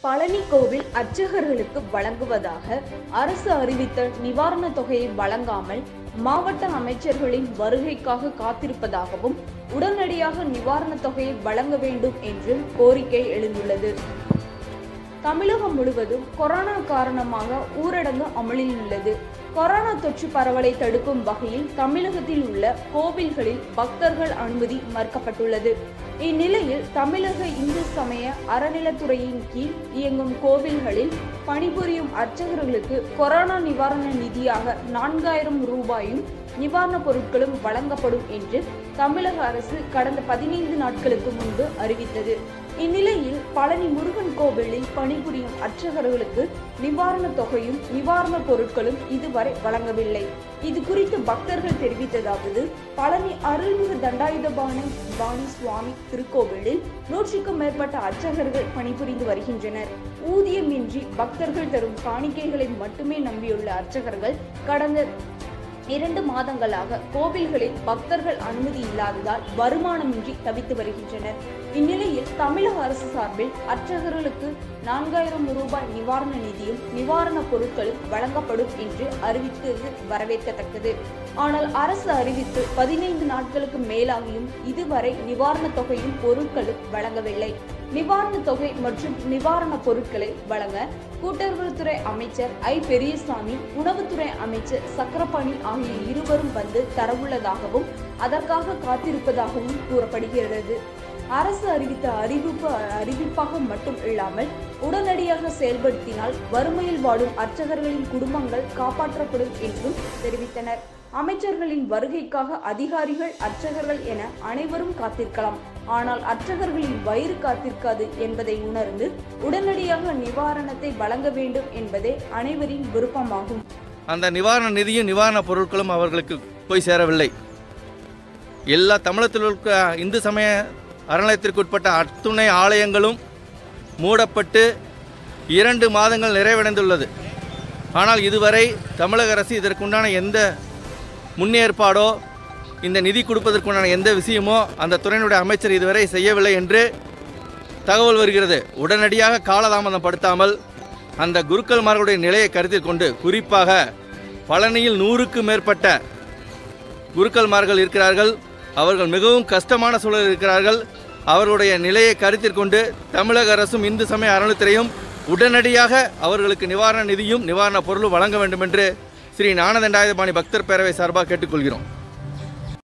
பழனி கோவில் அர்ச்சகர்களுக்கு வழங்குவதாக அரசு அறிவித்த நிவாரணத் தொகையை வழங்காமல் மாவட்ட அமைச்சர்களின் வருகைக்காக காத்திருப்பதாகவும் உடனடியாக நிவாரணத் தொகையை வழங்க வேண்டும் என்று கோரிக்கை எழுந்துள்ளது. தமிழகம் முழுவதும் கொரோனா காரணமாக ஊரடங்கு அமலில் உள்ளது. கொரோனா தொற்று பரவலை தடுக்கும் வகையில் தமிழகத்தில் உள்ள கோவில்களில் பக்தர்கள் அனுமதி மறுக்கப்பட்டுள்ளது. இந்நிலையில் தமிழக இந்து சமய அறநிலைத்துறையின் கீழ் இயங்கும் கோவில்களில் பணிபுரியும் அர்ச்சகர்களுக்கு கொரோனா நிவாரண நிதியாக 4000 ரூபாயும் நிவாரணப் பொருட்களும் வழங்கப்படும் என்று தமிழக அரசு கடந்த 15 நாட்களுக்கு முன்பு அறிவித்தது. இந்நிலையில் பழனி முருகன் கோவிலில் பணிபுரியும் அர்ச்சகர்களுக்கு நிவாரணத் தொகையும் நிவாரணப் பொருட்களும் இதுவரை வழங்கவில்லை. இது குறித்து பக்தர்கள் தெரிவித்ததாவது: பழனி அருள்மிகு தண்டாயுதபாணி சுவாமி திருக்கோவிலில் 100க்கும் மேற்பட்ட அர்ச்சகர்கள் பணிபுரிந்து வருகின்றனர். ஊதியமின்றி பக்தர்கள் தரும் காணிக்கைகளை மட்டுமே நம்பியுள்ள அர்ச்சகர்கள் கடந்த 2 மாதங்களாக கோவில்களில் பக்தர்கள் அனுமதி இல்லாததால் வருமானமின்றி தவித்து வருகின்றனர். இந்நிலையில் தமிழக அரசு சார்பில் அர்ச்சகர்களுக்கு 4000 ரூபாய் நிவாரண நிதியும் நிவாரணப் பொருட்களும் வழங்கப்படும் என்று அறிவித்தது வரவேற்கத்தக்கது. ஆனால் அரசு அறிவித்து 15 நாட்களுக்கு மேலாகியும் இதுவரை நிவாரணத் தொகையும் பொருட்களும் வழங்கவில்லை. நிவாரணத் தொகை மற்றும் நிவாரணப் பொருட்களை வழங்க கூட்டுறவுத்துறை அமைச்சர் பெரியசாமி, உணவுத்துறை அமைச்சர் சக்கரபாணி ஆகிய இருவரும் வந்து தரவுள்ளதாகவும் அதற்காக காத்திருப்பதாகவும் கூறப்படுகிறது. அரசு அறிவித்த அறிவிப்பாக மட்டும் இல்லாமல் உடனடியாக செயல்படுத்தினால் வறுமையில் வாடும் அர்ச்சகர்களின் குடும்பங்கள் காப்பாற்றப்படும் என்றும் தெரிவித்தனர். அமைச்சர்களின் வருகைக்காக அதிகாரிகள், அர்ச்சகர்கள் என அனைவரும் காத்திருக்கலாம். ஆனால் அர்ச்சகர்களின் வயிறு காத்திருக்காது என்பதை உணர்ந்து உடனடியாக நிவாரணத்தை வழங்க வேண்டும் என்பதே அனைவரின் விருப்பமாகும். அந்த நிவாரண நிதியும் நிவாரண பொருட்களும் அவர்களுக்கு போய் சேரவில்லை. எல்லா தமிழகத்தில் இருக்க இந்து சமய அறநிலையத்திற்குட்பட்ட அத்துணை ஆலயங்களும் மூடப்பட்டு 2 மாதங்கள் நிறைவடைந்துள்ளது. ஆனால் இதுவரை தமிழக அரசு இதற்குண்டான எந்த முன்னேற்பாடோ இந்த நிதி கொடுப்பதற்குண்டான எந்த விஷயமோ அந்த துறையினுடைய அமைச்சர் இதுவரை செய்யவில்லை என்று தகவல் வருகிறது. உடனடியாக காலதாமதம் படுத்தாமல் அந்த குருக்கள்மார்களுடைய நிலையை கருத்தில் கொண்டு, குறிப்பாக பழனியில் 100க்கும் மேற்பட்ட குருக்கள்மார்கள் இருக்கிறார்கள். அவர்கள் மிகவும் கஷ்டமான சூழலில் இருக்கிறார்கள். அவர்களுடைய நிலையை கருத்தில் கொண்டு தமிழக அரசும் இந்து சமய அறநிலையத்துறையும் உடனடியாக அவர்களுக்கு நிவாரண நிதியும் நிவாரண பொருளும் வழங்க வேண்டும் என்று ஸ்ரீ ஞான தண்டாயுதபாணி பக்தர் பேரவை சார்பாக கேட்டுக்கொள்கிறோம்.